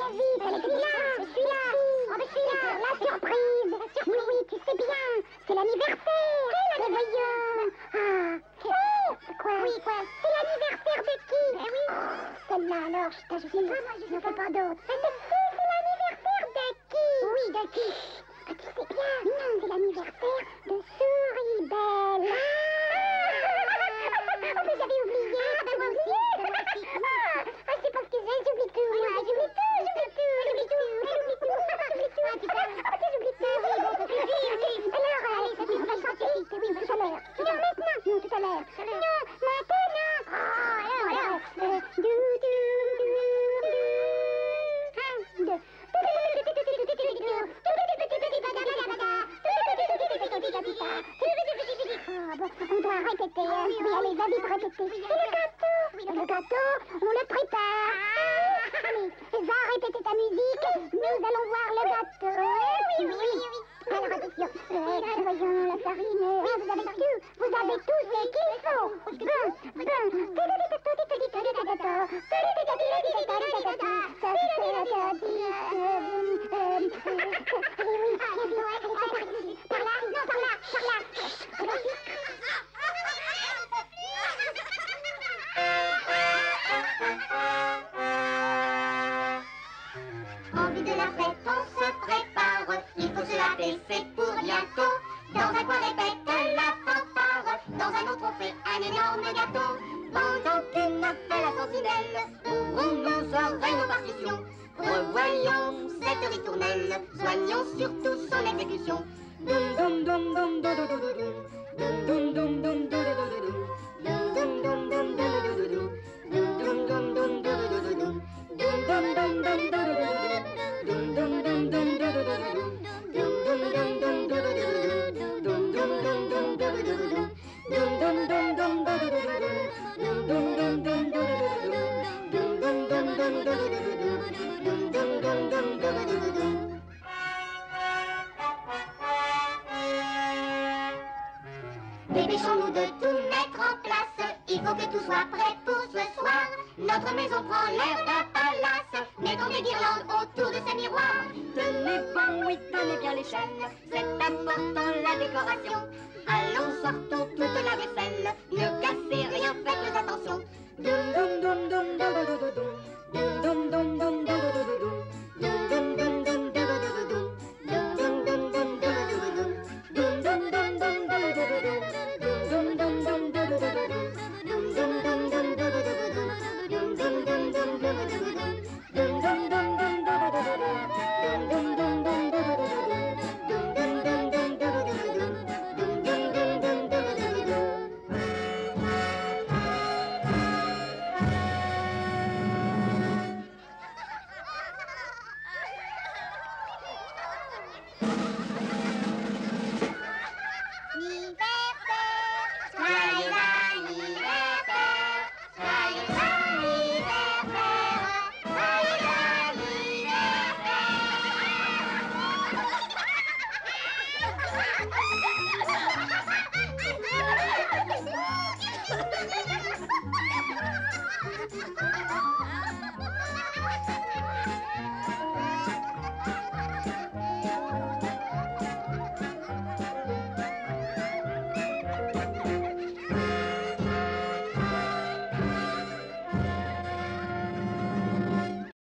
vite, elle est celui-là. Oh, mais celui-là. La surprise. Oui, oui, tu sais bien. C'est l'anniversaire. Mais voyons. Ah, quoi? Oui, quoi? C'est l'anniversaire de qui? Eh oui. Celle-là, alors, je sais pas, moi, je ne fais pas d'autre. C'est l'anniversaire de qui? Oui, de qui? Ah, tu sais bien. Non, c'est l'anniversaire de Souribelle. Ah, mais j'avais oublié. Ah, ben moi aussi. Ah, c'est parce que j'oublie tout. J'oublie tout. Alors, allez, on va chanter. Oui, tout à l'heure. Non, maintenant. Non, tout à l'heure. Non, maintenant. Alors. On doit répéter, hein. Oui, allez, vas-y, répéter. Et le gâteau, on le prépare. Allez, va répéter ta musique. Nous allons voir le gâteau. Oui. Alors, attention. Voyons, la farine. Vous avez tout. Vous avez tout ce qu'il faut. Par là. En vue de la fête, on se prépare. Il faut se laver, c'est pour bientôt. Dans un coin répète la fanfare. Dans un autre on fait un énorme gâteau. Pendant qu'une fait la sentinelle, ouvrons nos oreilles, nos partitions. Revoyons cette ritournelle, soignons surtout son exécution. Dum dum dum dum dum dum dum dum dum dum dum dum Dépêchons-nous de tout mettre en place. Il faut que tout soit prêt pour ce soir. Notre maison prend l'air d'un palace. Mettons des guirlandes autour de ces miroirs. Tenez bon, oui, tenez bien les chaînes. C'est important la décoration. Allons, sortons toute la vaisselle. Ne cassez